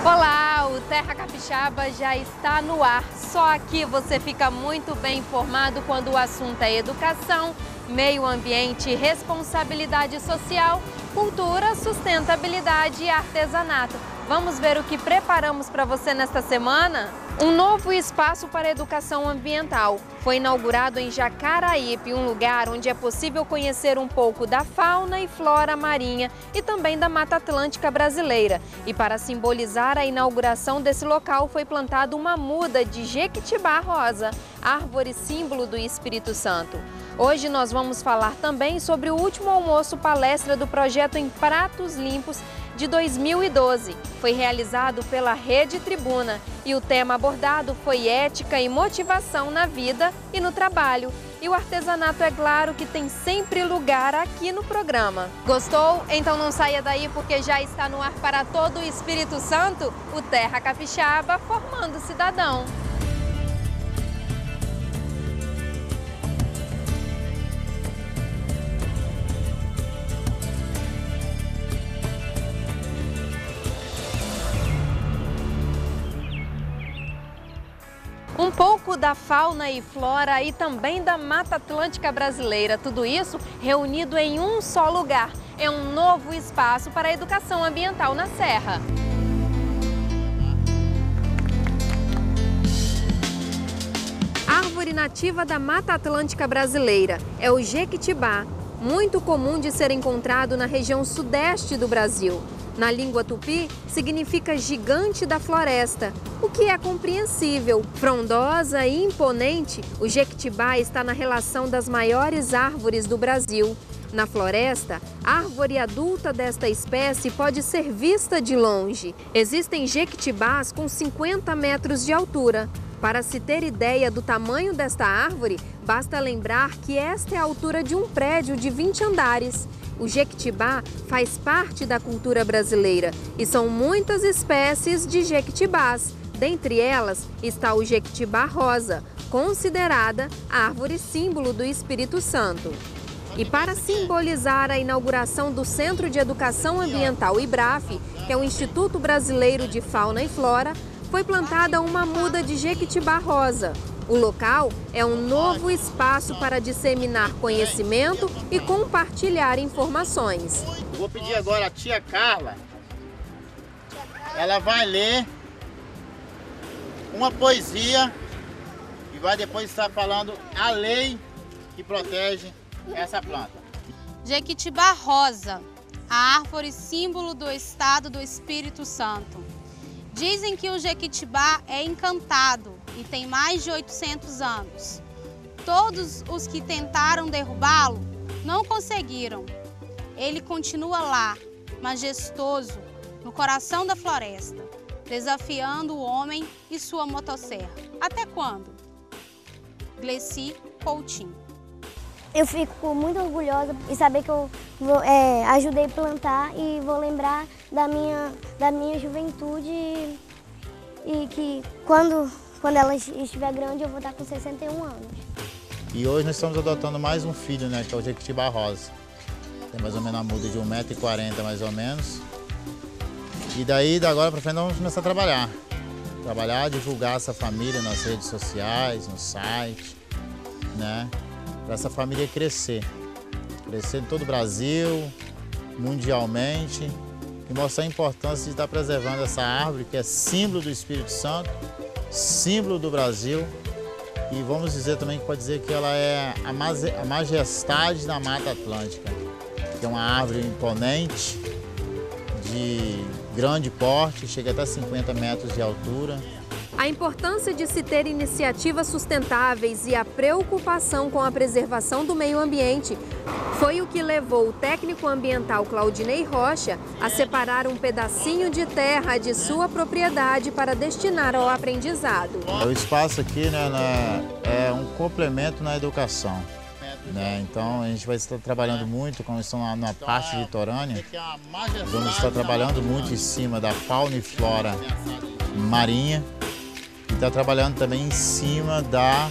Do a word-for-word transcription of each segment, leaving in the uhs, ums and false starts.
Olá, o Terra Capixaba já está no ar. Só aqui você fica muito bem informado quando o assunto é educação, meio ambiente, responsabilidade social, cultura, sustentabilidade e artesanato. Vamos ver o que preparamos para você nesta semana? Um novo espaço para educação ambiental foi inaugurado em Jacaraípe, um lugar onde é possível conhecer um pouco da fauna e flora marinha e também da Mata Atlântica brasileira. E para simbolizar a inauguração desse local foi plantada uma muda de jequitibá rosa, árvore símbolo do Espírito Santo. Hoje nós vamos falar também sobre o último almoço palestra do projeto Em Pratos Limpos de dois mil e doze. Foi realizado pela Rede Tribuna e o tema abordado foi ética e motivação na vida e no trabalho. E o artesanato, é claro, que tem sempre lugar aqui no programa. Gostou? Então não saia daí, porque já está no ar para todo o Espírito Santo o Terra Capixaba formando cidadão. Um pouco da fauna e flora e também da Mata Atlântica brasileira, tudo isso reunido em um só lugar. É um novo espaço para a educação ambiental na Serra. Árvore nativa da Mata Atlântica brasileira é o jequitibá, muito comum de ser encontrado na região sudeste do Brasil. Na língua tupi, significa gigante da floresta, o que é compreensível. Frondosa e imponente, o jequitibá está na relação das maiores árvores do Brasil. Na floresta, a árvore adulta desta espécie pode ser vista de longe. Existem jequitibás com cinquenta metros de altura. Para se ter ideia do tamanho desta árvore, basta lembrar que esta é a altura de um prédio de vinte andares. O jequitibá faz parte da cultura brasileira e são muitas espécies de jequitibás. Dentre elas está o jequitibá rosa, considerada árvore símbolo do Espírito Santo. E para simbolizar a inauguração do Centro de Educação Ambiental IBRAF, que é o Instituto Brasileiro de Fauna e Flora, foi plantada uma muda de jequitibá rosa. O local é um novo espaço para disseminar conhecimento e compartilhar informações. Vou pedir agora a tia Carla, ela vai ler uma poesia e vai depois estar falando a lei que protege essa planta. Jequitibá rosa, a árvore símbolo do estado do Espírito Santo. Dizem que o jequitibá é encantado e tem mais de oitocentos anos. Todos os que tentaram derrubá-lo não conseguiram. Ele continua lá, majestoso, no coração da floresta, desafiando o homem e sua motosserra. Até quando? Gleci Coutinho. Eu fico muito orgulhosa em saber que eu vou, é, ajudei a plantar e vou lembrar da minha, da minha juventude e, e que quando, quando ela estiver grande eu vou estar com sessenta e um anos. E hoje nós estamos adotando mais um filho, né, que é o jequitibá rosa. Tem mais ou menos uma muda de um metro e quarenta mais ou menos. E daí, da agora para frente, nós vamos começar a trabalhar. Trabalhar, divulgar essa família nas redes sociais, no site, né? Para essa família crescer, crescer em todo o Brasil, mundialmente, e mostrar a importância de estar preservando essa árvore que é símbolo do Espírito Santo, símbolo do Brasil, e vamos dizer também que pode dizer que ela é a majestade da Mata Atlântica, que é uma árvore imponente, de grande porte, chega até cinquenta metros de altura. A importância de se ter iniciativas sustentáveis e a preocupação com a preservação do meio ambiente foi o que levou o técnico ambiental Claudinei Rocha a separar um pedacinho de terra de sua propriedade para destinar ao aprendizado. O espaço aqui, né, é um complemento na educação. Né? Então a gente vai estar trabalhando muito, como estão na parte litorânea, vamos estar trabalhando muito em cima da fauna e flora marinha. Está trabalhando também em cima da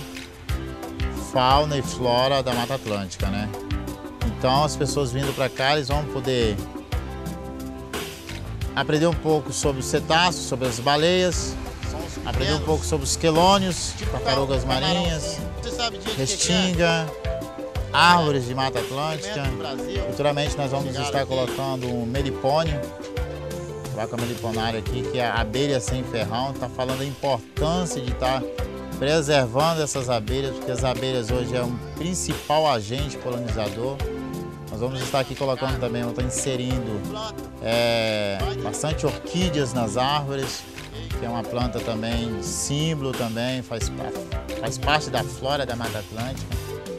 fauna e flora da Mata Atlântica, né? Então as pessoas vindo para cá, eles vão poder aprender um pouco sobre os cetáceos, sobre as baleias, aprender um pouco sobre os quelônios, tartarugas marinhas, restinga, árvores de Mata Atlântica. Futuramente nós vamos estar colocando um melipônio, vaca meliponária aqui, que é a abelha sem ferrão. Está falando da importância de estar preservando essas abelhas, porque as abelhas hoje é um principal agente polinizador. Nós vamos estar aqui colocando também, vamos estar inserindo é, bastante orquídeas nas árvores, que é uma planta também, símbolo também, faz, faz parte da flora da Mata Atlântica.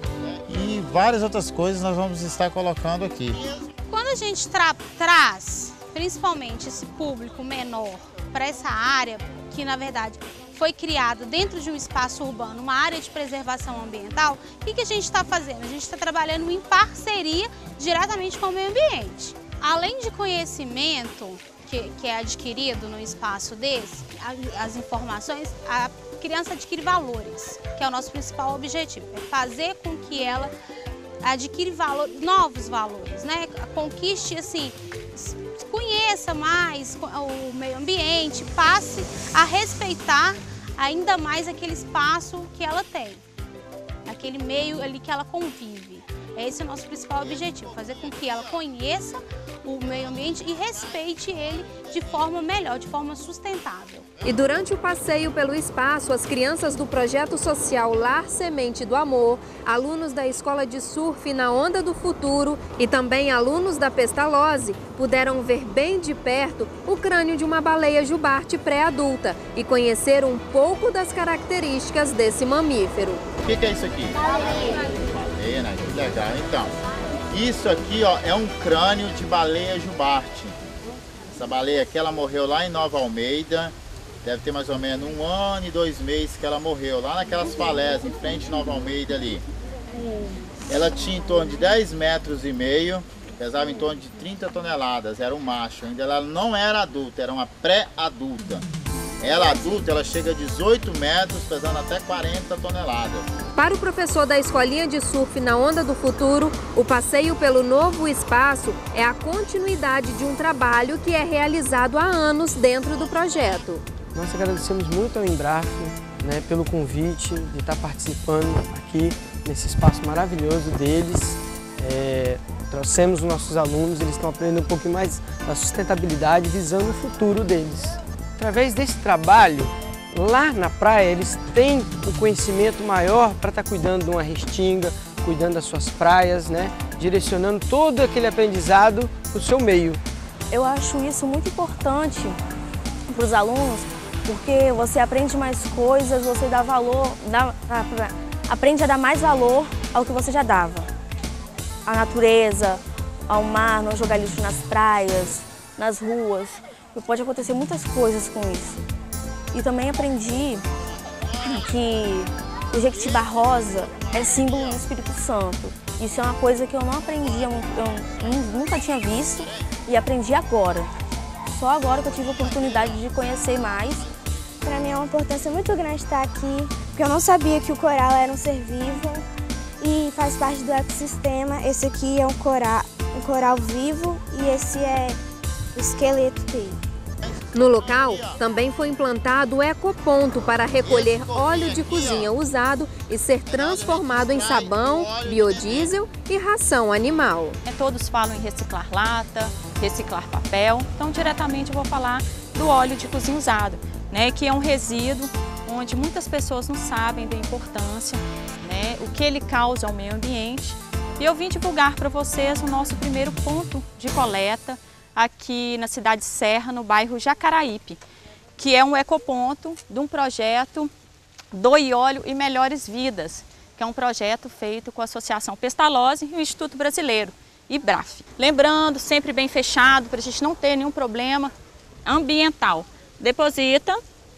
E várias outras coisas nós vamos estar colocando aqui. Quando a gente tra traz, principalmente esse público menor, para essa área, que na verdade foi criado dentro de um espaço urbano, uma área de preservação ambiental, o que, que a gente está fazendo? A gente está trabalhando em parceria diretamente com o meio ambiente. Além de conhecimento que, que é adquirido no espaço desse, as informações, a criança adquire valores, que é o nosso principal objetivo, é fazer com que ela adquire valor, novos valores, né? Conquiste, assim, conheça mais o meio ambiente, passe a respeitar ainda mais aquele espaço que ela tem, aquele meio ali que ela convive. Esse é o nosso principal objetivo, fazer com que ela conheça o meio ambiente e respeite ele de forma melhor, de forma sustentável. E durante o passeio pelo espaço, as crianças do projeto social Lar Semente do Amor, alunos da Escola de Surf na Onda do Futuro e também alunos da Pestalozzi puderam ver bem de perto o crânio de uma baleia jubarte pré-adulta e conhecer um pouco das características desse mamífero. O que, que é isso aqui? Baleia. Baleia, né? Que legal. Então, isso aqui, ó, é um crânio de baleia jubarte. Essa baleia aqui, ela morreu lá em Nova Almeida. Deve ter mais ou menos um ano e dois meses que ela morreu, lá naquelas falésias, em frente de Nova Almeida ali. Ela tinha em torno de dez metros e meio, pesava em torno de trinta toneladas, era um macho. Ainda ela não era adulta, era uma pré-adulta. Ela adulta, ela chega a dezoito metros, pesando até quarenta toneladas. Para o professor da Escolinha de Surf na Onda do Futuro, o passeio pelo novo espaço é a continuidade de um trabalho que é realizado há anos dentro do projeto. Nós agradecemos muito ao Embraf, né, pelo convite de estar participando aqui nesse espaço maravilhoso deles. É, trouxemos os nossos alunos, eles estão aprendendo um pouquinho mais da sustentabilidade, visando o futuro deles. Através desse trabalho, lá na praia, eles têm um conhecimento maior para estar cuidando de uma restinga, cuidando das suas praias, né, direcionando todo aquele aprendizado para o seu meio. Eu acho isso muito importante para os alunos, porque você aprende mais coisas, você dá valor, dá, aprende a dar mais valor ao que você já dava. À natureza, ao mar, não jogar lixo nas praias, nas ruas. E pode acontecer muitas coisas com isso. E também aprendi que o Jequitibá rosa é símbolo do Espírito Santo. Isso é uma coisa que eu não aprendi, eu, eu nunca tinha visto e aprendi agora. Só agora que eu tive a oportunidade de conhecer mais. Para mim é uma importância muito grande estar aqui, porque eu não sabia que o coral era um ser vivo e faz parte do ecossistema. Esse aqui é um coral, um coral vivo e esse é o esqueleto dele. No local, também foi implantado o ecoponto para recolher óleo de cozinha usado e ser transformado em sabão, biodiesel e ração animal. Todos falam em reciclar lata, reciclar papel, então diretamente eu vou falar do óleo de cozinha usado, né, que é um resíduo onde muitas pessoas não sabem da importância, né, o que ele causa ao meio ambiente. E eu vim divulgar para vocês o nosso primeiro ponto de coleta, aqui na cidade de Serra, no bairro Jacaraípe, que é um ecoponto de um projeto Doe Óleo e Melhores Vidas, que é um projeto feito com a Associação Pestalozzi e o Instituto Brasileiro, Embraf. Lembrando, sempre bem fechado, para a gente não ter nenhum problema ambiental. Deposita.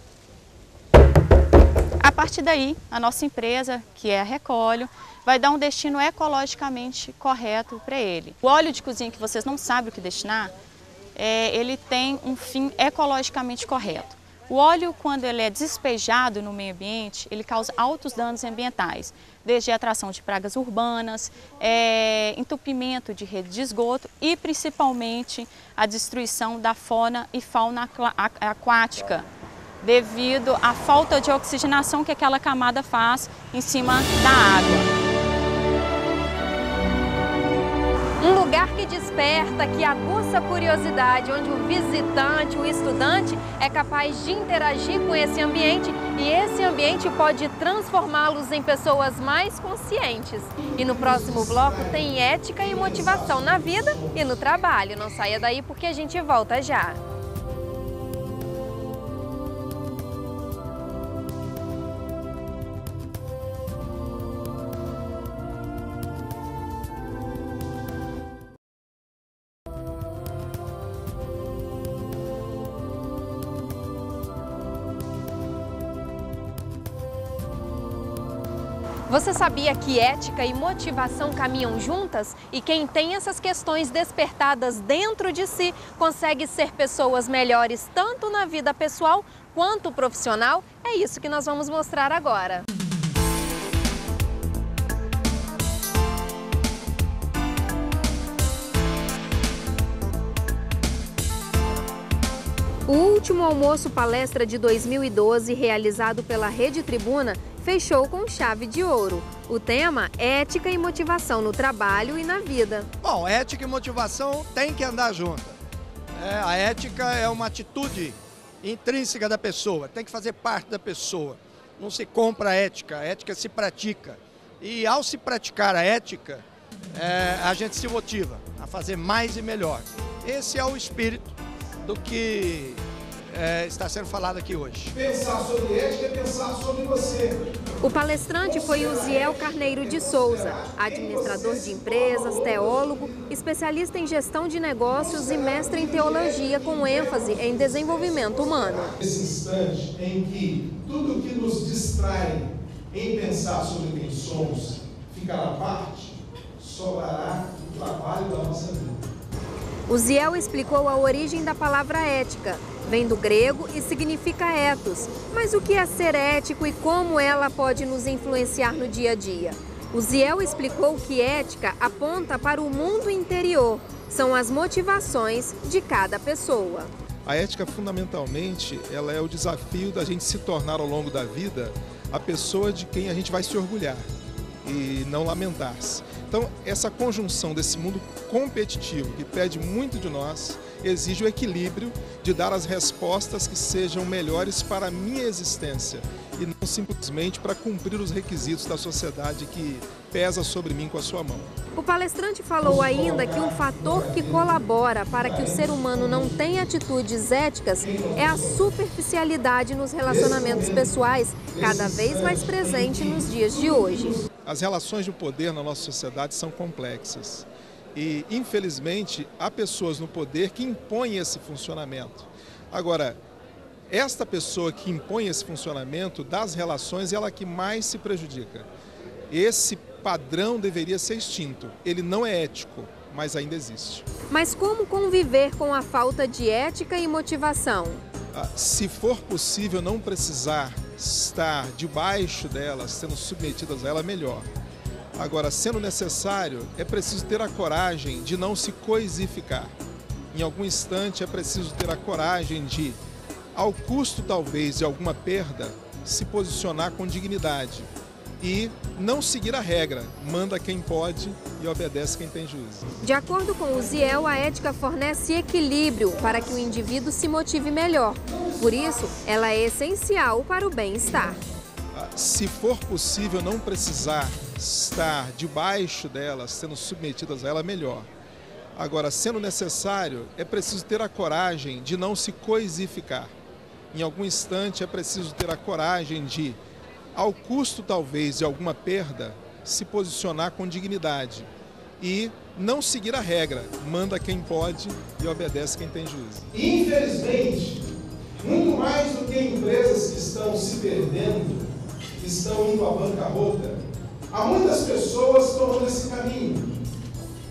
A partir daí, a nossa empresa, que é a Recolho, vai dar um destino ecologicamente correto para ele. O óleo de cozinha que vocês não sabem o que destinar, é, ele tem um fim ecologicamente correto. O óleo, quando ele é despejado no meio ambiente, ele causa altos danos ambientais, desde a atração de pragas urbanas, é, entupimento de rede de esgoto e principalmente a destruição da fauna e fauna aquática, devido à falta de oxigenação que aquela camada faz em cima da água. Um lugar que desperta, que aguça a curiosidade, onde o visitante, o estudante é capaz de interagir com esse ambiente e esse ambiente pode transformá-los em pessoas mais conscientes. E no próximo bloco tem ética e motivação na vida e no trabalho. Não saia daí porque a gente volta já. Você sabia que ética e motivação caminham juntas? E quem tem essas questões despertadas dentro de si consegue ser pessoas melhores tanto na vida pessoal quanto profissional? É isso que nós vamos mostrar agora. O último almoço palestra de dois mil e doze, realizado pela Rede Tribuna, fechou com chave de ouro. O tema é ética e motivação no trabalho e na vida. Bom, ética e motivação tem que andar juntas. É, a ética é uma atitude intrínseca da pessoa, tem que fazer parte da pessoa. Não se compra a ética, a ética se pratica. E ao se praticar a ética, é, a gente se motiva a fazer mais e melhor. Esse é o espírito do que é, está sendo falado aqui hoje. Pensar sobre ética é pensar sobre você. O palestrante foi Uziel Carneiro de Souza, administrador de empresas, teólogo, especialista em gestão de negócios e mestre em teologia com ênfase em desenvolvimento humano. Esse instante em que tudo que nos distrai em pensar sobre quem somos ficará à parte, sobrará o trabalho da nossa vida. Uziel explicou a origem da palavra ética. Vem do grego e significa ethos. Mas o que é ser ético e como ela pode nos influenciar no dia a dia? Uziel explicou que ética aponta para o mundo interior. São as motivações de cada pessoa. A ética, fundamentalmente, ela é o desafio da gente se tornar ao longo da vida a pessoa de quem a gente vai se orgulhar e não lamentar-se. Então, essa conjunção desse mundo competitivo, que pede muito de nós, exige o equilíbrio de dar as respostas que sejam melhores para a minha existência e não simplesmente para cumprir os requisitos da sociedade que pesa sobre mim com a sua mão. O palestrante falou ainda que um fator que colabora para que o ser humano não tenha atitudes éticas é a superficialidade nos relacionamentos pessoais, cada vez mais presente nos dias de hoje. As relações de poder na nossa sociedade são complexas e, infelizmente, há pessoas no poder que impõem esse funcionamento. Agora, esta pessoa que impõe esse funcionamento das relações é ela que mais se prejudica. Esse padrão deveria ser extinto. Ele não é ético, mas ainda existe. Mas como conviver com a falta de ética e motivação? Se for possível não precisar estar debaixo delas, sendo submetidas a ela, melhor. Agora, sendo necessário, é preciso ter a coragem de não se coisificar. Em algum instante é preciso ter a coragem de, ao custo talvez de alguma perda, se posicionar com dignidade e não seguir a regra, manda quem pode e obedece quem tem juízo. De acordo com Uziel, a ética fornece equilíbrio para que o indivíduo se motive melhor. Por isso, ela é essencial para o bem-estar. Se for possível não precisar estar debaixo delas, sendo submetidas a ela, melhor. Agora, sendo necessário, é preciso ter a coragem de não se coisificar. Em algum instante é preciso ter a coragem de, ao custo talvez de alguma perda, se posicionar com dignidade e não seguir a regra, manda quem pode e obedece quem tem juízo. Infelizmente, muito mais do que empresas que estão se perdendo, que estão indo à bancarrota, há muitas pessoas tomando esse caminho.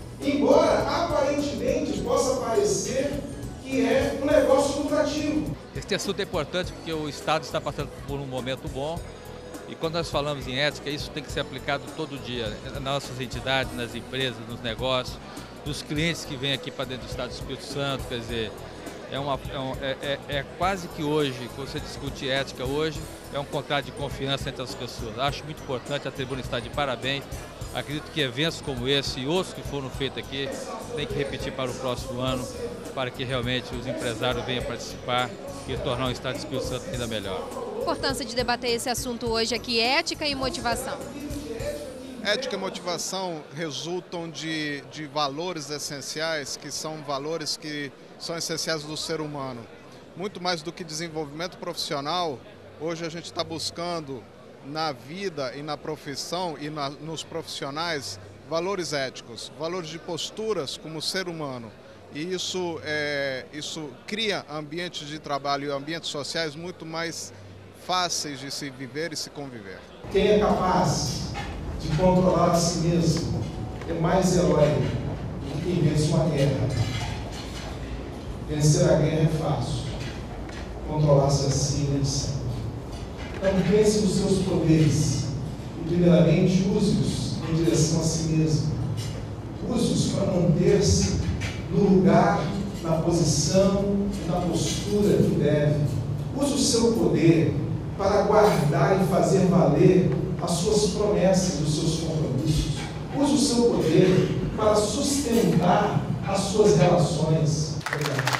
Embora aparentemente possa parecer que é um negócio lucrativo. Esse assunto é importante porque o Estado está passando por um momento bom e quando nós falamos em ética, isso tem que ser aplicado todo dia, nas nossas entidades, nas empresas, nos negócios, nos clientes que vêm aqui para dentro do Estado do Espírito Santo, quer dizer, é, uma, é, um, é, é, é quase que hoje, quando você discute ética hoje, é um contrato de confiança entre as pessoas. Acho muito importante, a tribuna está de parabéns. Acredito que eventos como esse e outros que foram feitos aqui tem que repetir para o próximo ano, para que realmente os empresários venham participar e tornar o Estado do Espírito Santo ainda melhor. A importância de debater esse assunto hoje aqui, ética e motivação. Ética e motivação resultam de, de valores essenciais, que são valores que são essenciais do ser humano. Muito mais do que desenvolvimento profissional, hoje a gente está buscando na vida e na profissão e na, nos profissionais valores éticos, valores de posturas como ser humano. E isso, é, isso cria ambientes de trabalho e ambientes sociais muito mais fáceis de se viver e se conviver. Quem é capaz de controlar a si mesmo é mais herói do que quem vence uma guerra. Vencer a guerra é fácil, controlar-se a si é necessário. Então pense nos seus poderes e primeiramente use-os em direção a si mesmo. Use-os para manter-se no lugar, na posição e na postura que deve. Use o seu poder para guardar e fazer valer as suas promessas, os seus compromissos. Use o seu poder para sustentar as suas relações. Obrigado.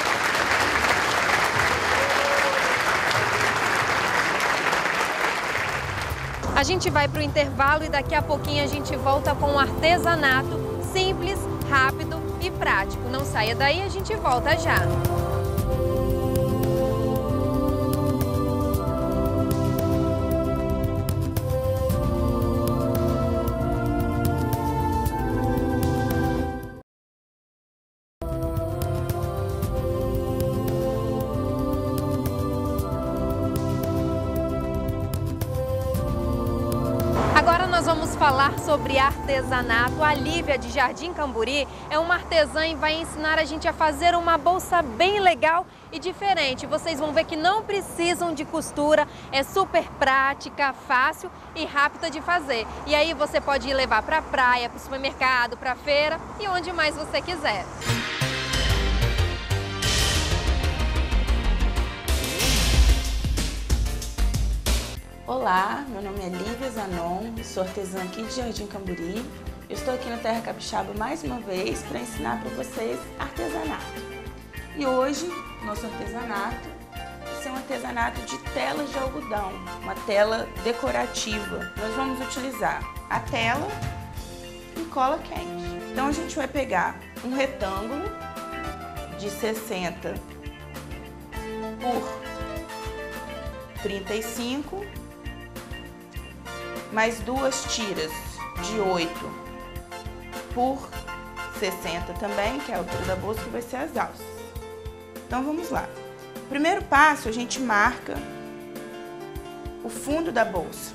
A gente vai para o intervalo e daqui a pouquinho a gente volta com um artesanato simples, rápido e prático. Não saia daí, a gente volta já. Agora nós vamos falar sobre artesanato. A Lívia de Jardim Camburi é uma artesã e vai ensinar a gente a fazer uma bolsa bem legal e diferente. Vocês vão ver que não precisam de costura, é super prática, fácil e rápida de fazer. E aí você pode ir levar para a praia, para o supermercado, para a feira e onde mais você quiser. Olá, meu nome é Lívia Zanon, sou artesã aqui de Jardim Camburi. Eu estou aqui no Terra Capixaba mais uma vez para ensinar para vocês artesanato. E hoje, nosso artesanato vai ser um artesanato de telas de algodão, uma tela decorativa. Nós vamos utilizar a tela e cola quente. Então a gente vai pegar um retângulo de sessenta por trinta e cinco, mais duas tiras de oito por sessenta também, que é a altura da bolsa, que vai ser as alças. Então vamos lá. Primeiro passo, a gente marca o fundo da bolsa.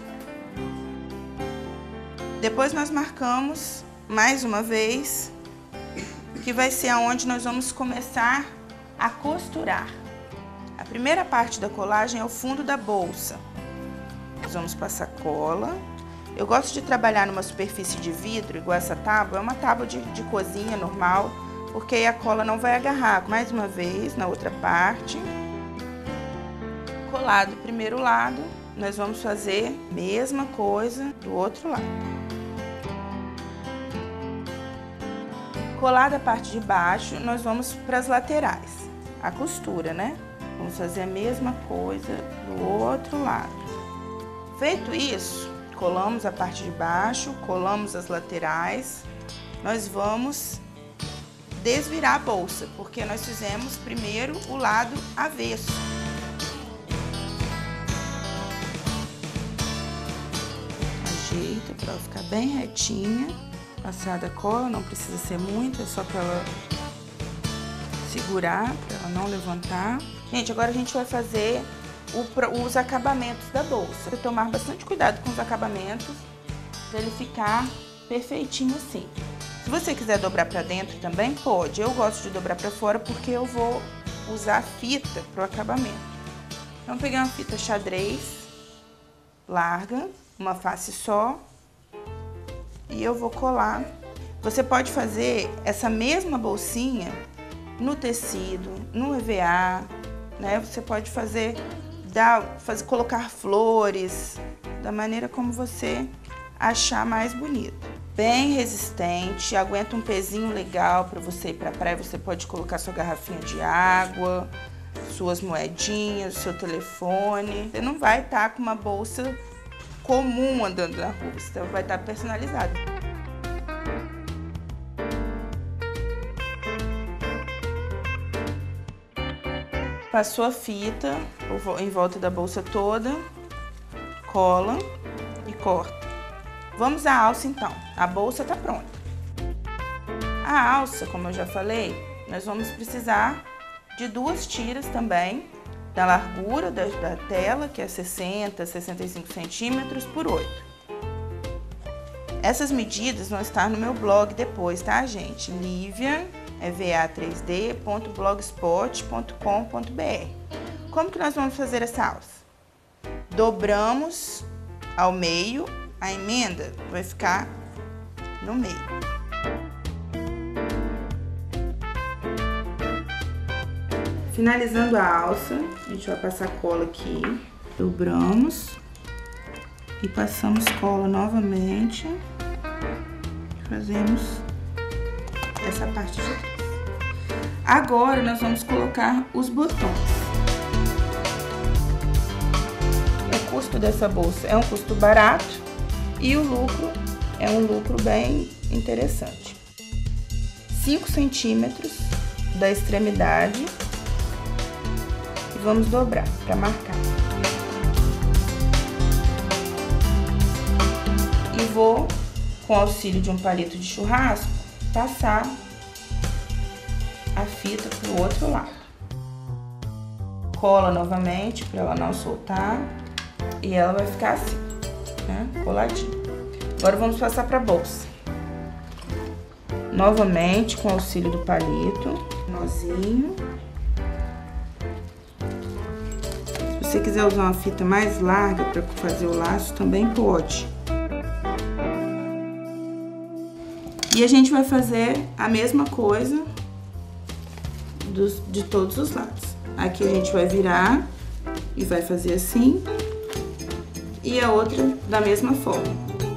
Depois nós marcamos mais uma vez, que vai ser aonde nós vamos começar a costurar. A primeira parte da colagem é o fundo da bolsa. Nós vamos passar cola. Eu gosto de trabalhar numa superfície de vidro, igual essa tábua, é uma tábua de, de cozinha normal, porque aí a cola não vai agarrar. Mais uma vez, na outra parte. Colado o primeiro lado, nós vamos fazer a mesma coisa do outro lado. Colada a parte de baixo, nós vamos para as laterais. A costura, né? Vamos fazer a mesma coisa do outro lado. Feito isso, colamos a parte de baixo, colamos as laterais. Nós vamos desvirar a bolsa, porque nós fizemos primeiro o lado avesso. Ajeita para ela ficar bem retinha. Passada a cola, não precisa ser muito, é só para ela segurar, para ela não levantar. Gente, agora a gente vai fazer o, os acabamentos da bolsa. Vou tomar bastante cuidado com os acabamentos, para ele ficar perfeitinho assim. Se você quiser dobrar para dentro também, pode. Eu gosto de dobrar para fora porque eu vou usar fita para o acabamento. Então, peguei uma fita xadrez larga, uma face só, e eu vou colar. Você pode fazer essa mesma bolsinha no tecido, no E V A, né? Você pode fazer, dar, fazer, colocar flores, da maneira como você achar mais bonito. Bem resistente, aguenta um pezinho legal para você ir para a praia. Você pode colocar sua garrafinha de água, suas moedinhas, seu telefone. Você não vai estar com uma bolsa comum andando na rua, você vai estar personalizado. Passou a fita em volta da bolsa toda, cola e corta. Vamos à alça então. A bolsa está pronta. A alça, como eu já falei, nós vamos precisar de duas tiras também, da largura da, da tela, que é sessenta, sessenta e cinco centímetros por oito. Essas medidas vão estar no meu blog depois, tá, gente? Livia E V A três D ponto blogspot ponto com ponto br. Como que nós vamos fazer essa alça? Dobramos ao meio, a emenda vai ficar no meio. Finalizando a alça, a gente vai passar cola aqui, dobramos e passamos cola novamente, fazemos essa parte de trás. Agora nós vamos colocar os botões. O custo dessa bolsa é um custo barato e o lucro é um lucro bem interessante. cinco centímetros da extremidade e vamos dobrar para marcar. E vou, com o auxílio de um palito de churrasco, passar a fita para o outro lado. Cola novamente para ela não soltar e ela vai ficar assim, né? Coladinha. Agora vamos passar para a bolsa. Novamente com o auxílio do palito, nozinho. Se você quiser usar uma fita mais larga para fazer o laço, também pode. E a gente vai fazer a mesma coisa dos, de todos os lados. Aqui a gente vai virar e vai fazer assim. E a outra da mesma forma.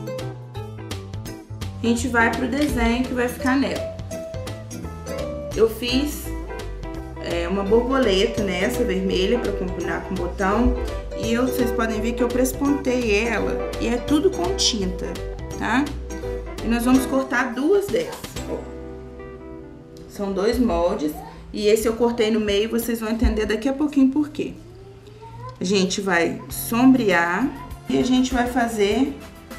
A gente vai pro desenho que vai ficar nela. Eu fiz é, uma borboleta nessa vermelha para combinar com o botão. E eu, vocês podem ver que eu prespontei ela e é tudo com tinta, tá? E nós vamos cortar duas dessas. São dois moldes e esse eu cortei no meio, vocês vão entender daqui a pouquinho por quê. A gente vai sombrear e a gente vai fazer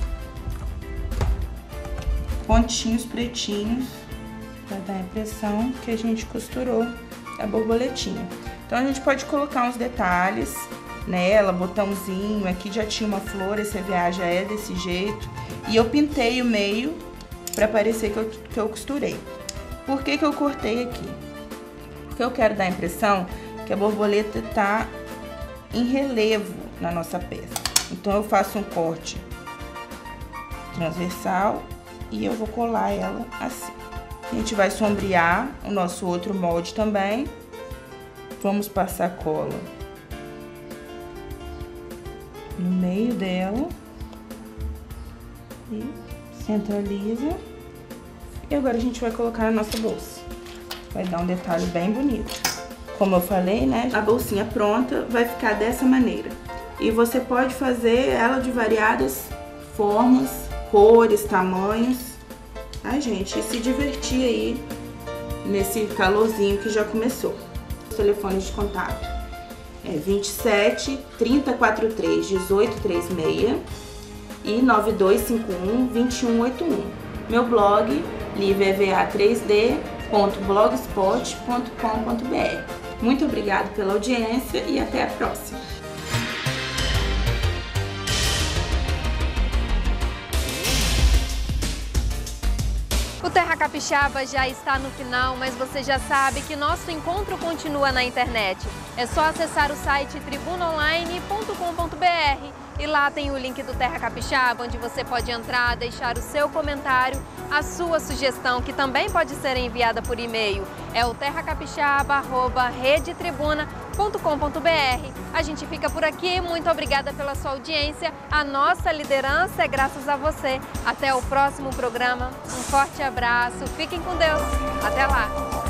pontinhos pretinhos para dar a impressão que a gente costurou a borboletinha. Então a gente pode colocar uns detalhes nela, botãozinho, aqui já tinha uma flor, esse E V A já é desse jeito. E eu pintei o meio para parecer que eu, que eu costurei. Por que que eu cortei aqui? Porque eu quero dar a impressão que a borboleta tá em relevo na nossa peça. Então eu faço um corte transversal e eu vou colar ela assim. A gente vai sombrear o nosso outro molde também. Vamos passar cola no meio dela e centraliza. E agora a gente vai colocar na nossa bolsa. Vai dar um detalhe bem bonito. Como eu falei, né? A bolsinha pronta vai ficar dessa maneira. E você pode fazer ela de variadas formas, cores, tamanhos, tá, gente? E se divertir aí nesse calorzinho que já começou. Os telefones de contato é vinte e sete, trinta, quarenta e três, dezoito, trinta e seis e nove dois cinco um, dois um oito um. Meu blog, livia E V A três D ponto blogspot ponto com ponto br. Muito obrigada pela audiência e até a próxima. O Terra Capixaba já está no final, mas você já sabe que nosso encontro continua na internet. É só acessar o site tribuna online ponto com ponto br e lá tem o link do Terra Capixaba, onde você pode entrar, deixar o seu comentário, a sua sugestão, que também pode ser enviada por e-mail. É o terra capixaba arroba rede tribuna ponto com ponto br. A gente fica por aqui, muito obrigada pela sua audiência. A nossa liderança é graças a você. Até o próximo programa. Um forte abraço, fiquem com Deus. Até lá!